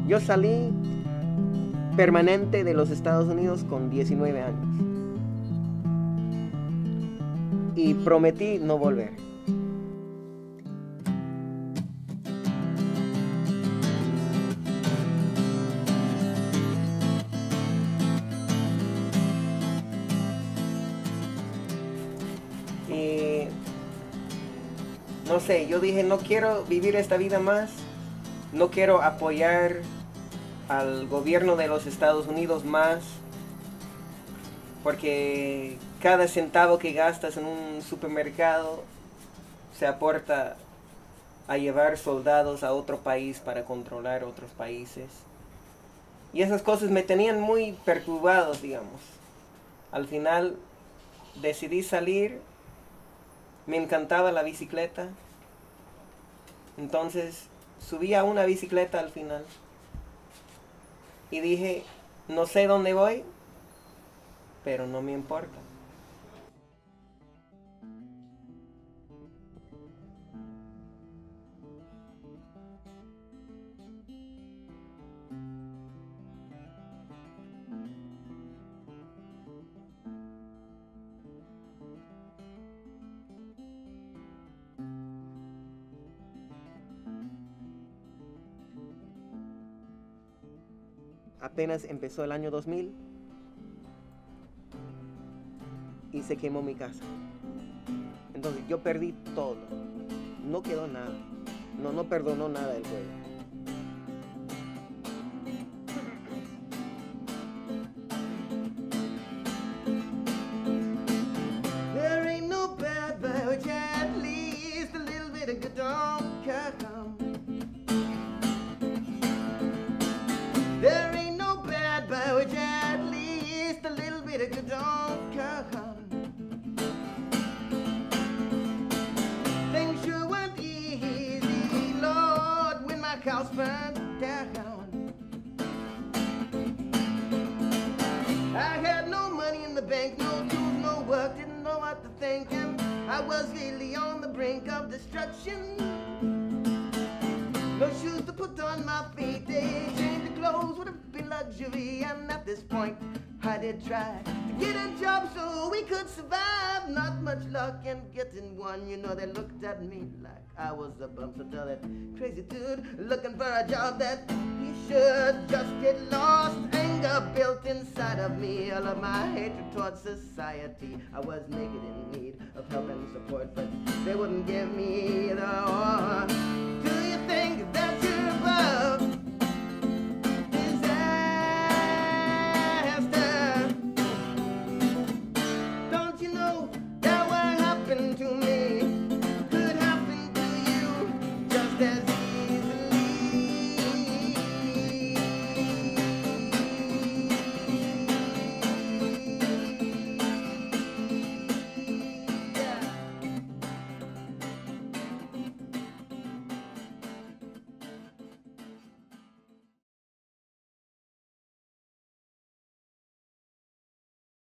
Yo salí permanente de los Estados Unidos con 19 años. Y prometí no volver. Y no sé, yo dije, no quiero vivir esta vida más. No quiero apoyar al gobierno de los Estados Unidos más, porque cada centavo que gastas en un supermercado se aporta a llevar soldados a otro país para controlar otros países. Y esas cosas me tenían muy perturbados, digamos. Al final decidí salir, me encantaba la bicicleta, entonces subí a una bicicleta al final. Y dije, no sé dónde voy, pero no me importa. Apenas empezó el año 2000 y se quemó mi casa. Entonces yo perdí todo. No quedó nada. No perdonó nada el juego. There ain't no bad boy, which at least a little bit of good don't come. There ain't no bad boy, which at least a little bit of good don't come. Things sure weren't easy, Lord, when my house burned down. I had no money in the bank, no tools, no work, didn't know what to think, and I was really on the brink of destruction. No shoes to put on my feet, they change the clothes would have been luxury, and at this point I did try to get a job so we could survive. Not much luck in getting one, you know, they looked at me like I was a bum. So tell that crazy dude looking for a job that he should just get lost. Anger built inside of me, all of my hatred towards society. I was naked in need of help and support, but they wouldn't give me the